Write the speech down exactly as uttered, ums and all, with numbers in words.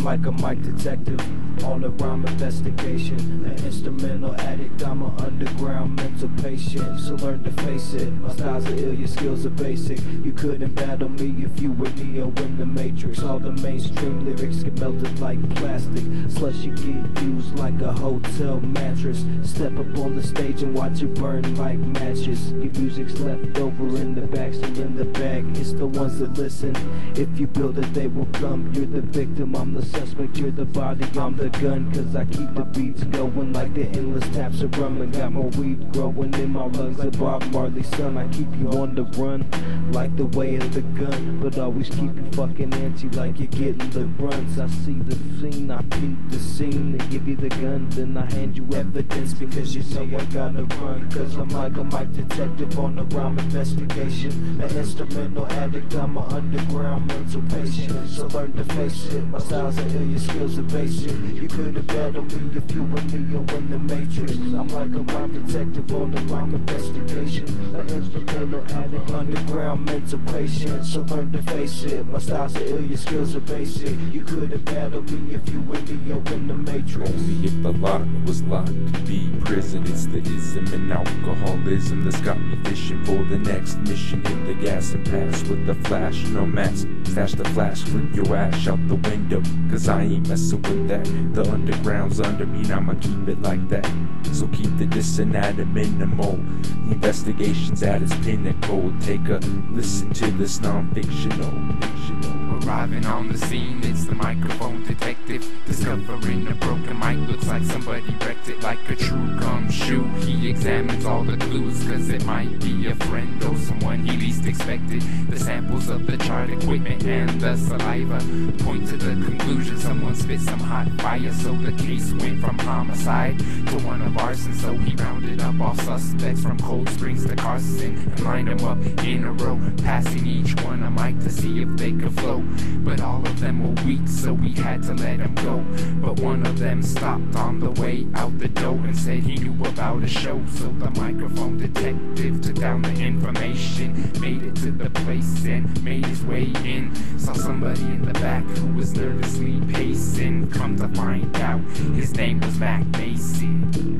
like a mic detective on a rhyme investigation. An instrumental addict, I'm an underground mental patient. So learn to face it, my styles are ill, your skills are basic. You couldn't battle me if you were Neo in the Matrix. All the mainstream lyrics get melted like plastic. Slush, you get used like a hotel mattress. Step up on the stage and watch it burn like matches. Your music's left over in the back, still in the bag. It's the ones that listen. If you build it, they will come. You're the victim, I'm the suspect. You're the body, I'm the gun. Cause I keep the beats going like the endless taps of rum. And got more weed growing in my lungs than Bob Marley's son. I keep you on the run like the way of the gun, but always keep you fucking antsy like you're getting the runs. I see the scene, I beat the scene. They give you the gun, then I hand you evidence because you know I gotta run. Cause I'm like a mic detective on a rhyme investigation. An instrumental addict, I'm an underground mental patient. So learn to face it, my styles are ill, your skills are basic. You could've battled me if you were Neo in the Matrix. I'm like a rhyme detective on a rhyme investigation. An instrumental addict, underground mental patient. So learn to face it, my styles are ill, your skills are basic. You could've battled me if you were Neo in the Matrix. Only if the lock was locked to be prison. It's the ism and alcoholism that's got me fishing for the next mission. Hit the gas and pass with the flash, no mask. Stash the flash, flip your ass out the window. Cause I ain't messing with that. The underground's under me, I'ma keep it like that. So keep the dissing at a minimal. The investigation's at its pinnacle. Take a listen to this non-fictional, fictional. Arriving on the scene, it's the microphone detective. Discovering a broken mic, looks like somebody wrecked it like a true gumshoe. He examines all the clues, cause it might be a friend or someone he least expected. The samples of the chart equipment and the saliva point to the conclusion someone spit some hot fire. So the case went from homicide to one of arson. So he rounded up all suspects from Cold Springs to Carson and lined them up in a row, passing each one a mic to see if they could flow. But all of them were weak, so we had to let them go. But one of them stopped on the way out the door and said he knew about a show. So the microphone detective took down the information, made it to the place and made his way in. Saw somebody in the back who was nervously pacing. Come to find out, his name was Mac Mason.